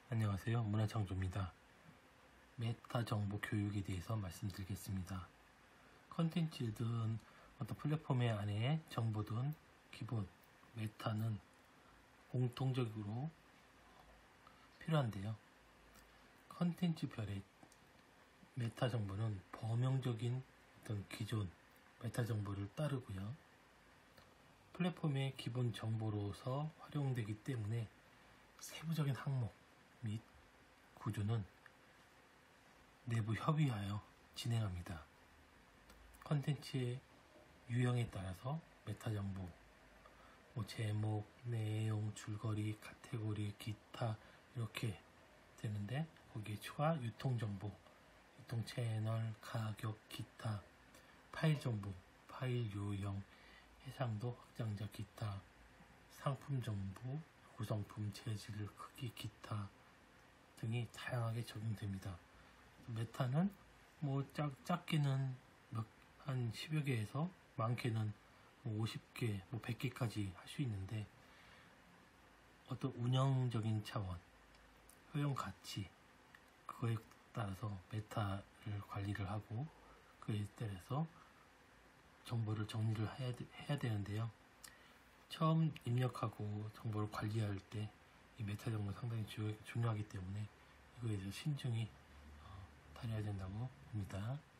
안녕하세요. 문화창조입니다. 메타 정보 교육에 대해서 말씀드리겠습니다. 컨텐츠든 어떤 플랫폼의 안에 정보든 기본 메타는 공통적으로 필요한데요. 컨텐츠별의 메타 정보는 범용적인 어떤 기존 메타 정보를 따르고요. 플랫폼의 기본 정보로서 활용되기 때문에 세부적인 항목 및 구조는 내부 협의하여 진행합니다. 컨텐츠의 유형에 따라서 메타 정보, 제목, 내용, 줄거리, 카테고리, 기타 이렇게 되는데 거기에 추가 유통 정보, 유통 채널, 가격, 기타, 파일 정보, 파일 요령, 해상도, 확장자, 기타, 상품 정보, 구성품, 재질, 크기, 기타 등이 다양하게 적용됩니다. 메타는 작게는 한 10여 개에서 많게는 50개, 100개까지 할 수 있는데 어떤 운영적인 차원, 효용 가치 그거에 따라서 메타를 관리를 하고 그에 따라서 정보를 정리를 해야 되는데요. 처음 입력하고 정보를 관리할 때 이 메타 정보가 상당히 중요하기 때문에 이거에 대해서 신중히 다뤄야 된다고 봅니다.